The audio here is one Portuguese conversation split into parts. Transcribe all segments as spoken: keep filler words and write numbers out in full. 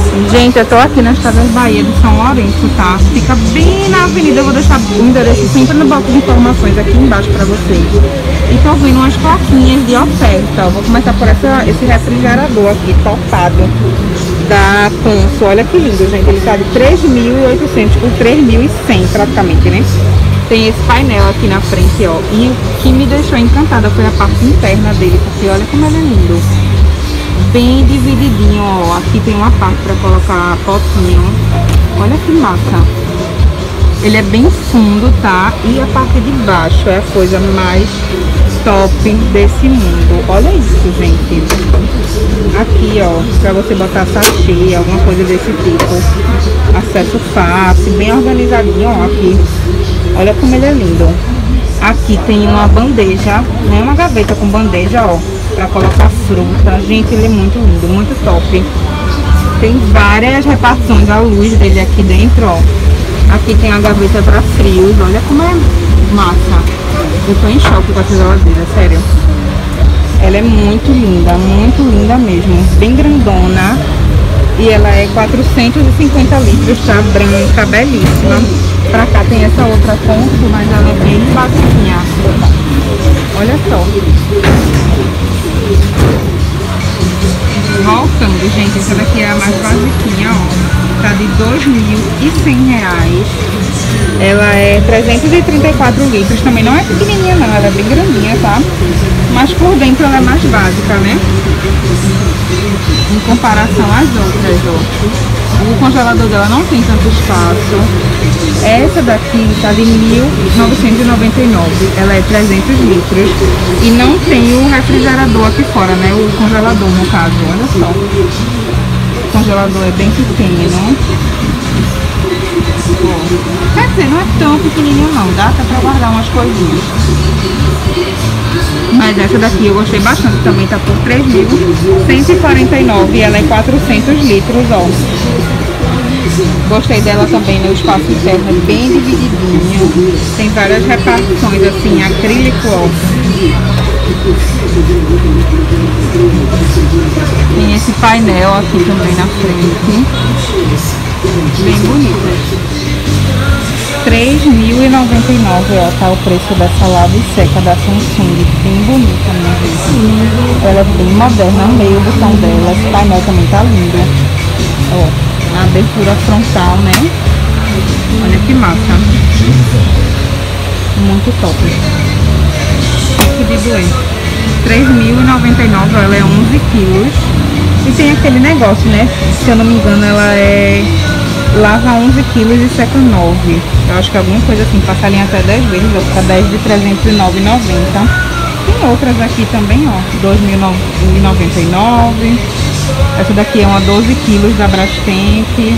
Gente, eu tô aqui nas Casas Bahia de São Lourenço, tá? Fica bem na avenida, eu vou deixar o endereço sempre no box de informações aqui embaixo pra vocês. E tô vendo umas coquinhas de oferta. Eu vou começar por essa, esse refrigerador aqui, topado, da Consul. Olha que lindo, gente. Ele tá de três mil e oitocentos por três mil e cem praticamente, né? Tem esse painel aqui na frente, ó. E o que me deixou encantada foi a parte interna dele, porque olha como ele é lindo. Bem divididinho, ó. Aqui tem uma parte para colocar potinho. Olha que massa. Ele é bem fundo, tá? E a parte de baixo é a coisa mais top desse mundo. Olha isso, gente. Aqui, ó, para você botar sachê, alguma coisa desse tipo. Acesso fácil, bem organizadinho, ó, aqui. Olha como ele é lindo. Aqui tem uma bandeja, né? Uma gaveta com bandeja, ó, pra colocar fruta. Gente, ele é muito lindo, muito top. Tem várias repartições à luz dele aqui dentro, ó. Aqui tem a gaveta para frios. Olha como é massa. Eu tô em choque com essa geladeira, sério. Ela é muito linda, muito linda mesmo. Bem grandona. E ela é quatrocentos e cinquenta litros, tá? Branca, belíssima. Pra cá tem essa outra Consul, mas ela é bem basiquinha. Olha só. Voltando, gente, essa daqui é a mais basiquinha, ó. Tá de dois mil e cem reais. Ela é trezentos e trinta e quatro litros. Também não é pequenininha não, ela é bem grandinha, tá? Mas por dentro ela é mais básica, né? Em comparação às outras, ó. O congelador dela não tem tanto espaço. Essa daqui tá de mil novecentos e noventa e nove. Ela é trezentos litros. E não tem o refrigerador aqui fora, né? O congelador, no caso. Olha só. O congelador é bem pequeno. Quer dizer, não é tão pequenininho não. Dá até pra guardar umas coisinhas. Mas essa daqui eu gostei bastante. Também tá por três mil cento e quarenta e nove. E ela é quatrocentos litros, ó. Gostei dela também, né? O espaço interno é bem divididinho. Tem várias repartições, assim, acrílico, ó. Tem esse painel aqui também na frente. Bem bonitas. três mil e noventa e nove, ó, tá o preço dessa lava e seca da Samsung. Bem bonita, minha gente. Ela é bem moderna, amei o botão dela. Esse painel também tá lindo. Ó. A abertura frontal, né? Olha que massa. Muito top. Que de doer. três mil e noventa e nove, ela é onze quilos. E tem aquele negócio, né? Se eu não me engano, ela é... lava onze quilos e seca nove. Eu acho que alguma coisa assim, passa a linha até dez vezes. Vai ficar dez de trezentos e nove reais e noventa centavos. Tem outras aqui também, ó. dois mil e noventa e nove. Essa daqui é uma doze quilos da Brastemp.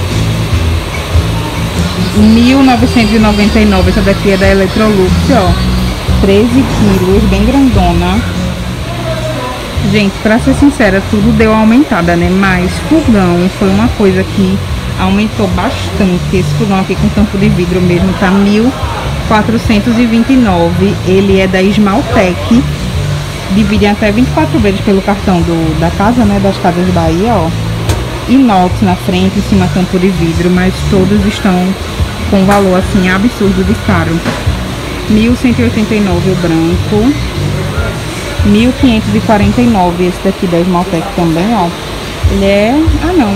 mil novecentos e noventa e nove. Essa daqui é da Electrolux, ó. treze quilos, bem grandona. Gente, pra ser sincera, tudo deu aumentada, né? Mas fogão foi uma coisa que aumentou bastante. Esse fogão aqui com tampo de vidro mesmo tá mil quatrocentos e vinte e nove. Ele é da Esmaltec. Divide até vinte e quatro vezes pelo cartão do, da casa, né? Das Casas Bahia, ó. Inox na frente, em cima tampo de vidro, mas todos estão com valor assim absurdo de caro. mil cento e oitenta e nove o branco. mil quinhentos e quarenta e nove esse daqui da Esmaltec também, ó. Ele é... ah, não.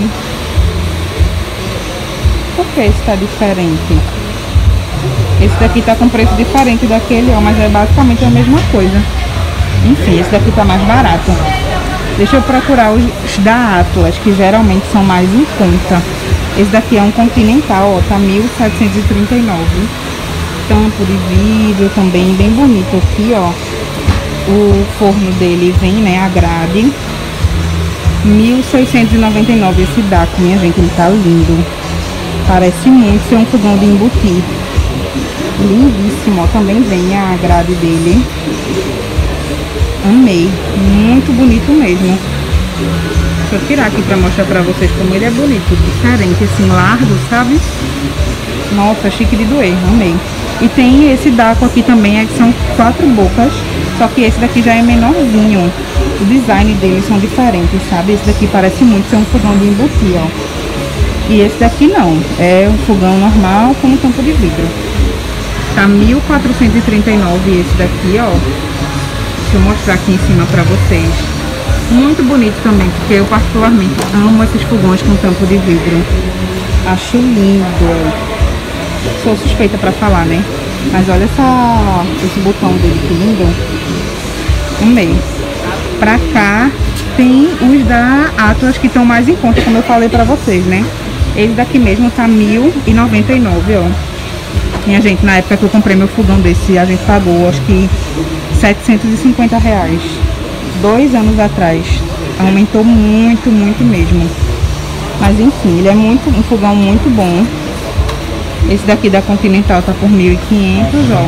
Por que esse tá diferente? Esse daqui tá com preço diferente daquele, ó, mas é basicamente a mesma coisa. Enfim, esse daqui tá mais barato. Deixa eu procurar os da Atlas, que geralmente são mais em conta. Esse daqui é um Continental, ó, tá mil setecentos e trinta e nove. Tampo de vidro também, bem bonito aqui, ó. O forno dele vem, né, a grade. mil seiscentos e noventa e nove esse D A C, minha gente, ele tá lindo. Parece muito ser um fogão de embutir. Lindíssimo, ó, também vem a grade dele. Amei, muito bonito mesmo. Deixa eu tirar aqui pra mostrar pra vocês como ele é bonito, diferente, assim, largo, sabe? Nossa, chique de doer, amei. E tem esse Daco aqui também, é que são quatro bocas, só que esse daqui já é menorzinho. O design deles são diferentes, sabe? Esse daqui parece muito ser um fogão de embutir, ó. E esse daqui não, é um fogão normal com tampa de vidro. Tá mil quatrocentos e trinta e nove esse daqui, ó. Deixa eu mostrar aqui em cima pra vocês. Muito bonito também, porque eu particularmente amo esses fogões com tampa de vidro. Acho lindo. Sou suspeita pra falar, né? Mas olha essa, esse botão dele, que lindo. Amei. Pra cá tem os da Atlas que estão mais em conta, como eu falei pra vocês, né? Esse daqui mesmo tá mil e noventa e nove, ó. Minha gente, na época que eu comprei meu fogão desse, a gente pagou, acho que setecentos e cinquenta reais. Dois anos atrás. Aumentou muito, muito mesmo. Mas enfim, ele é muito, um fogão muito bom. Esse daqui da Continental tá por mil e quinhentos, ó.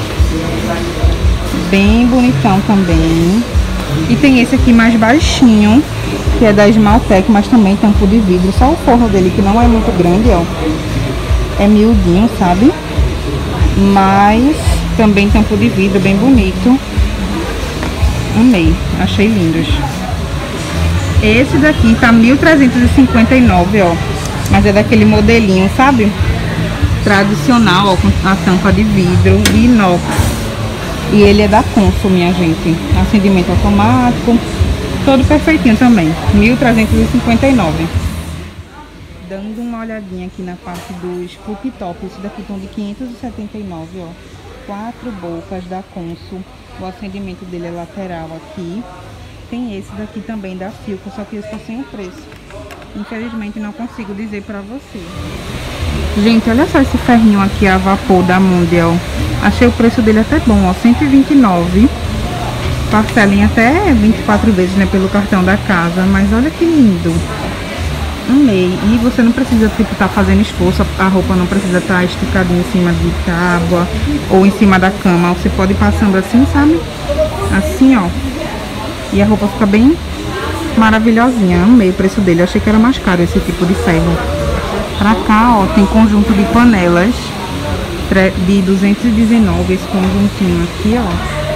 Bem bonitão também. E tem esse aqui mais baixinho, que é da Esmaltec, mas também tampo de vidro. Só o forno dele, que não é muito grande, ó. É miudinho, sabe? Mas também tampo de vidro, bem bonito. Amei, achei lindos. Esse daqui tá mil trezentos e cinquenta e nove, ó. Mas é daquele modelinho, sabe? Tradicional, ó, com a tampa de vidro de inox. E ele é da Consul, minha gente. Acendimento automático. Todo perfeitinho também. mil trezentos e cinquenta e nove. Dando uma olhadinha aqui na parte dos cooktop. Esse daqui estão de quinhentos e setenta e nove, ó. Quatro bocas da Consul. O acendimento dele é lateral aqui. Tem esse daqui também da Philco, só que esse tá sem o preço. Infelizmente não consigo dizer pra você. Gente, olha só esse ferrinho aqui a vapor da Mondial. Achei o preço dele até bom, ó, cento e vinte e nove. Parcela em até vinte e quatro vezes, né, pelo cartão da casa. Mas olha que lindo. Amei. E você não precisa, tipo, tá fazendo esforço. A roupa não precisa estar esticadinha em cima de tábua ou em cima da cama. Você pode ir passando assim, sabe? Assim, ó. E a roupa fica bem maravilhosinha. Amei o preço dele. Eu achei que era mais caro esse tipo de ferro. Pra cá, ó, tem conjunto de panelas de duzentos e dezenove. Esse conjuntinho aqui, ó.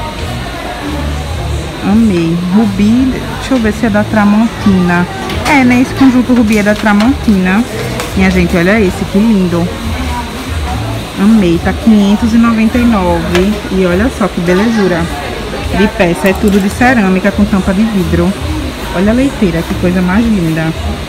Amei. Rubi, deixa eu ver se é da Tramontina. É, né? Esse conjunto Rubi é da Tramontina. Minha gente, olha esse, que lindo. Amei, tá quinhentos e noventa e nove. E olha só que belezura de peça. É tudo de cerâmica com tampa de vidro. Olha a leiteira, que coisa mais linda.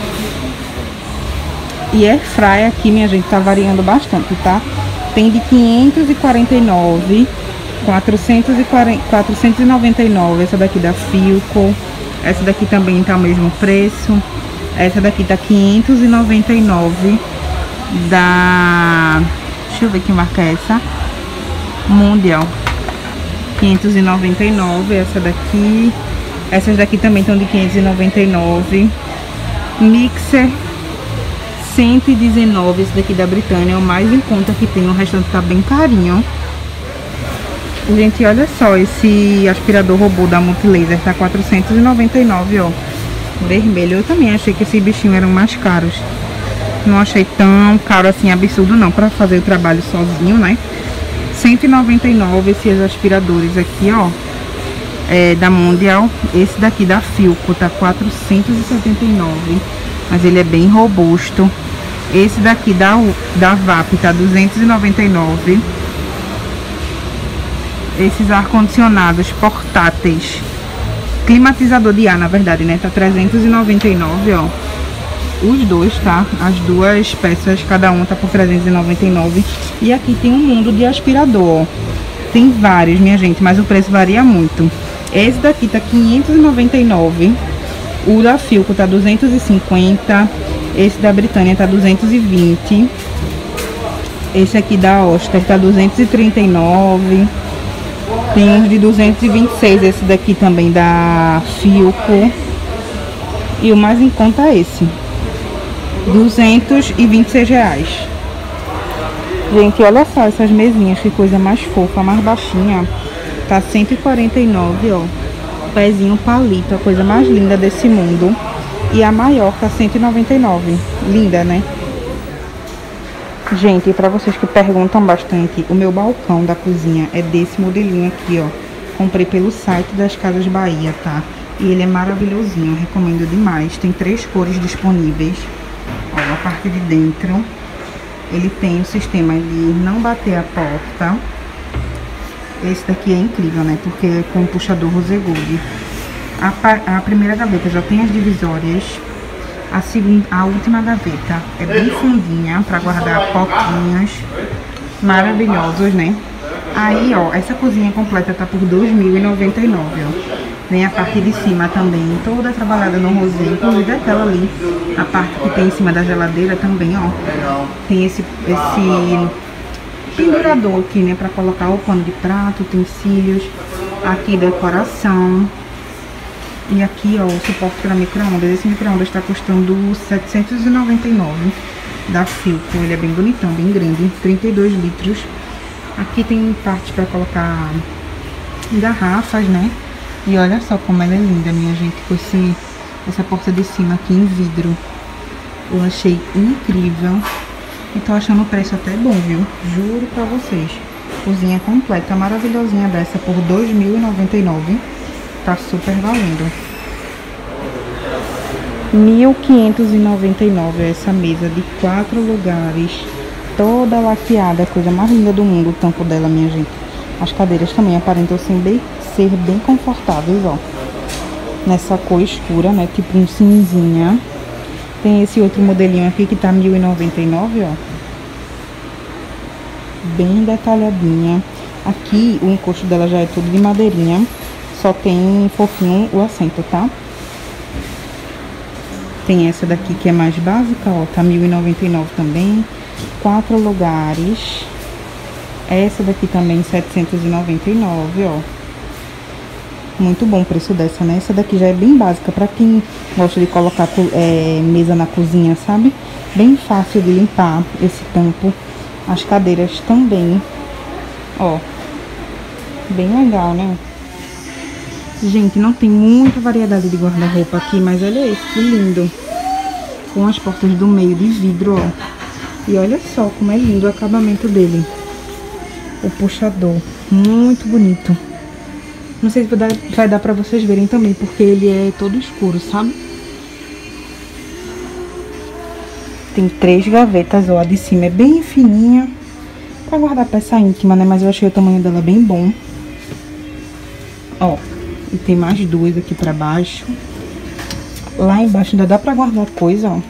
E air fry aqui, minha gente, tá variando bastante, tá? Tem de quinhentos e quarenta e nove, quatrocentos e noventa e nove. Essa daqui da Philco. Essa daqui também tá o mesmo preço. Essa daqui tá quinhentos e noventa e nove. Da... Deixa eu ver que marca é essa. Mondial. quinhentos e noventa e nove. Essa daqui. Essas daqui também estão de quinhentos e noventa e nove. Mixer. cento e dezenove. Esse daqui da Britânia é o mais em conta que tem. O restante tá bem carinho. Gente, olha só, esse aspirador robô da Multilaser tá quatrocentos e noventa e nove, ó. Vermelho. Eu também achei que esses bichinhos eram mais caros. Não achei tão caro assim, absurdo não, pra fazer o trabalho sozinho, né? cento e noventa e nove esses aspiradores aqui, ó. É da Mondial. Esse daqui da Philco tá quatrocentos e setenta e nove. Mas ele é bem robusto. Esse daqui da, da V A P tá duzentos e noventa e nove. Esses ar-condicionados portáteis, climatizador de ar, na verdade, né? Tá trezentos e noventa e nove, ó. Os dois, tá? As duas peças, cada um tá por trezentos e noventa e nove. E aqui tem um mundo de aspirador, ó. Tem vários, minha gente, mas o preço varia muito. Esse daqui tá quinhentos e noventa e nove. O da Philco tá duzentos e cinquenta. Esse da Britânia tá duzentos e vinte. Esse aqui da Oster tá duzentos e trinta e nove. Tem uns de duzentos e vinte e seis, esse daqui também da Philco. E o mais em conta é esse, duzentos e vinte e seis reais. Gente, olha só essas mesinhas, que coisa mais fofa, mais baixinha. Tá cento e quarenta e nove, ó. Pezinho palito, a coisa mais linda desse mundo. E a maior tá cento e noventa e nove. Linda, né? Gente, e pra vocês que perguntam bastante, o meu balcão da cozinha é desse modelinho aqui, ó. Comprei pelo site das Casas Bahia, tá? E ele é maravilhosinho, recomendo demais. Tem três cores disponíveis. Ó, a parte de dentro, ele tem o sistema de não bater a porta. Esse daqui é incrível, né? Porque é com puxador Rose Gold. A, a primeira gaveta já tem as divisórias. A segunda, a última gaveta é bem fundinha para guardar potinhos maravilhosos, né? Aí, ó, essa cozinha completa tá por dois mil e noventa e nove reais, ó. Vem a parte de cima também, toda trabalhada no rosé, inclusive aquela ali, a parte que tem em cima da geladeira também, ó. Tem esse, esse pendurador aqui, né, pra colocar o pano de prato, utensílios, aqui decoração. E aqui, ó, o suporte para micro-ondas. Esse micro-ondas tá custando setecentos e noventa e nove reais da Philco. Ele é bem bonitão, bem grande, trinta e dois litros. Aqui tem parte para colocar garrafas, né? E olha só como ela é linda, minha gente, com esse, essa porta de cima aqui em vidro. Eu achei incrível. E tô achando o preço até bom, viu? Juro pra vocês. Cozinha completa, maravilhosinha dessa por dois mil e noventa e nove reais. Tá super valendo. mil quinhentos e noventa e nove reais essa mesa de quatro lugares. Toda laqueada, coisa mais linda do mundo o tampo dela, minha gente. As cadeiras também aparentam ser bem, ser bem confortáveis, ó. Nessa cor escura, né? Tipo um cinzinha. Tem esse outro modelinho aqui que tá mil e noventa e nove reais, ó. Bem detalhadinha. Aqui o encosto dela já é todo de madeirinha. Só tem fofinho o assento, tá? Tem essa daqui que é mais básica, ó. Tá mil e noventa e nove reais também. Quatro lugares. Essa daqui também setecentos e noventa e nove reais, ó. Muito bom o preço dessa, né? Essa daqui já é bem básica pra quem gosta de colocar é, mesa na cozinha, sabe? Bem fácil de limpar esse tampo. As cadeiras também, ó. Bem legal, né? Gente, não tem muita variedade de guarda-roupa aqui, mas olha esse, que lindo. Com as portas do meio de vidro, ó. E olha só como é lindo o acabamento dele. O puxador, muito bonito. Não sei se vai dar, vai dar pra vocês verem também, porque ele é todo escuro, sabe? Tem três gavetas, ó. A de cima é bem fininha, pra guardar peça íntima, né? Mas eu achei o tamanho dela bem bom. Ó. E tem mais duas aqui pra baixo. Lá embaixo ainda dá pra guardar coisa, ó.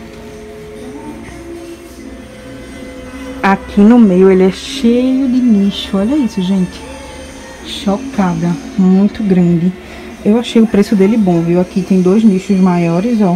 Aqui no meio ele é cheio de nicho. Olha isso, gente. Chocada. Muito grande. Eu achei o preço dele bom, viu? Aqui tem dois nichos maiores, ó.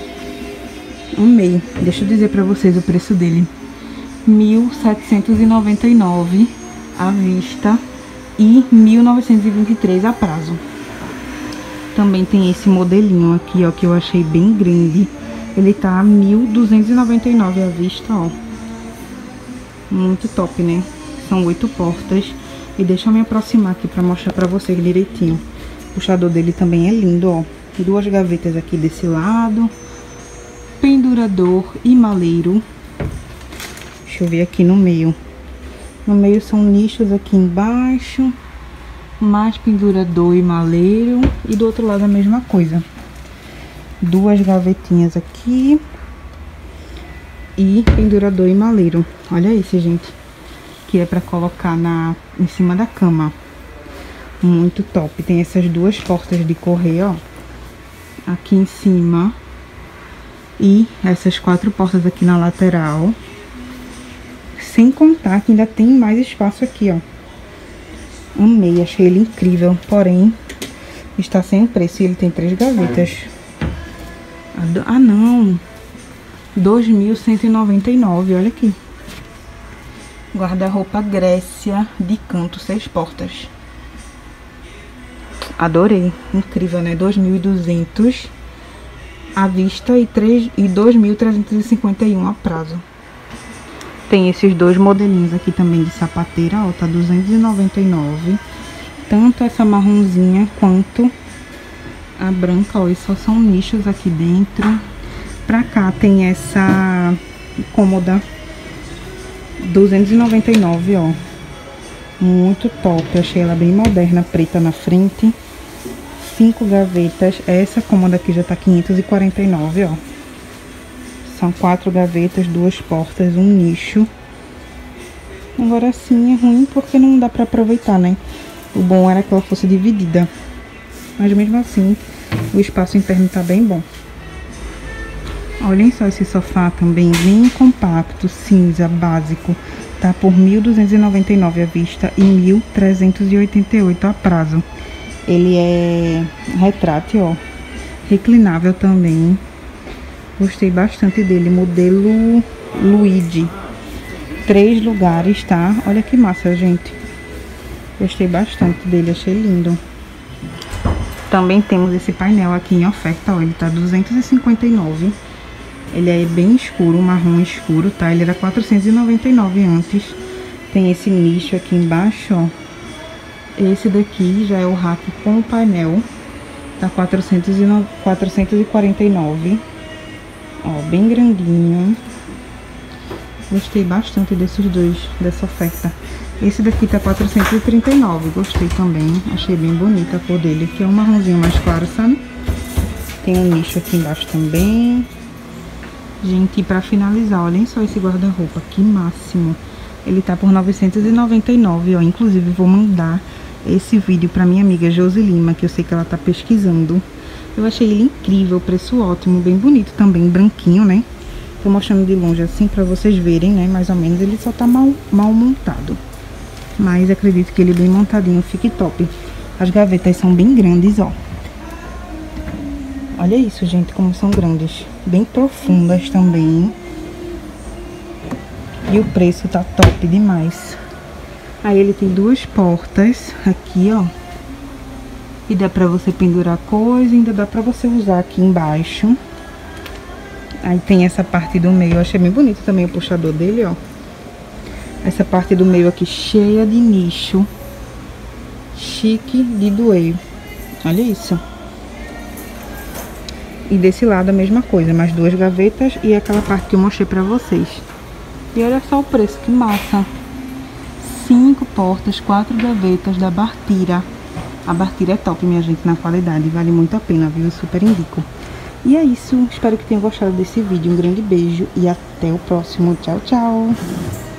Amei. Deixa eu dizer pra vocês o preço dele. mil setecentos e noventa e nove reais à vista e mil novecentos e vinte e três reais a prazo. Também tem esse modelinho aqui, ó, que eu achei bem grande. Ele tá a mil duzentos e noventa e nove reais à vista, ó. Muito top, né? São oito portas. E deixa eu me aproximar aqui pra mostrar pra vocês direitinho. O puxador dele também é lindo, ó. Duas gavetas aqui desse lado. Pendurador e maleiro. Deixa eu ver aqui no meio. No meio são nichos aqui embaixo. Mais pendurador e maleiro. E do outro lado a mesma coisa. Duas gavetinhas aqui. E pendurador e maleiro. Olha esse, gente. Que é pra colocar na, em cima da cama. Muito top. Tem essas duas portas de correr, ó. Aqui em cima. E essas quatro portas aqui na lateral. Sem contar que ainda tem mais espaço aqui, ó. Amei, achei ele incrível. Porém, está sem preço. E ele tem três gavetas. Ah, não. dois mil cento e noventa e nove, olha aqui. Guarda-roupa Grécia de canto, seis portas. Adorei. Incrível, né? dois mil e duzentos à vista e, e dois mil trezentos e cinquenta e um a prazo. Tem esses dois modelinhos aqui também de sapateira, ó, tá duzentos e noventa e nove. Tanto essa marronzinha quanto a branca, ó, e só são nichos aqui dentro. Pra cá tem essa cômoda, duzentos e noventa e nove, ó. Muito top, achei ela bem moderna, preta na frente. Cinco gavetas, essa cômoda aqui já tá quinhentos e quarenta e nove, ó. São quatro gavetas, duas portas, um nicho. Agora sim é ruim porque não dá pra aproveitar, né? O bom era que ela fosse dividida. Mas mesmo assim, o espaço interno tá bem bom. Olhem só esse sofá também, bem compacto, cinza, básico. Tá por mil duzentos e noventa e nove reais à vista e mil trezentos e oitenta e oito reais a prazo. Ele é retrátil, ó. Reclinável também. Gostei bastante dele, modelo Luigi. Três lugares, tá? Olha que massa, gente. Gostei bastante dele, achei lindo. Também temos esse painel aqui em oferta, ó. Ele tá duzentos e cinquenta e nove reais. Ele é bem escuro, marrom escuro, tá? Ele era quatrocentos e noventa e nove reais antes. Tem esse nicho aqui embaixo, ó. Esse daqui já é o rack com o painel. Tá quatrocentos e quarenta e nove reais. Ó, bem grandinho. Gostei bastante desses dois, dessa oferta. Esse daqui tá quatrocentos e trinta e nove reais. Gostei também. Achei bem bonita a cor dele, que é um marronzinho mais claro, sabe? Tem um nicho aqui embaixo também. Gente, e pra finalizar, olhem só esse guarda-roupa, que máximo. Ele tá por novecentos e noventa e nove reais, ó. Inclusive, vou mandar esse vídeo pra minha amiga Josi Lima, que eu sei que ela tá pesquisando. Eu achei ele incrível, preço ótimo, bem bonito também, branquinho, né? Tô mostrando de longe assim pra vocês verem, né? Mais ou menos, ele só tá mal, mal montado. Mas acredito que ele bem montadinho fique top. As gavetas são bem grandes, ó. Olha isso, gente, como são grandes. Bem profundas também. E o preço tá top demais. Aí ele tem duas portas aqui, ó. E dá pra você pendurar coisa, ainda dá pra você usar aqui embaixo. Aí tem essa parte do meio, eu achei bem bonito também o puxador dele, ó. Essa parte do meio aqui cheia de nicho. Chique de doer. Olha isso. E desse lado a mesma coisa, mais duas gavetas e aquela parte que eu mostrei pra vocês. E olha só o preço, que massa. Cinco portas, quatro gavetas da Bartira. A Bartira é top, minha gente, na qualidade. Vale muito a pena, viu? Eu super indico. E é isso. Espero que tenham gostado desse vídeo. Um grande beijo e até o próximo. Tchau, tchau.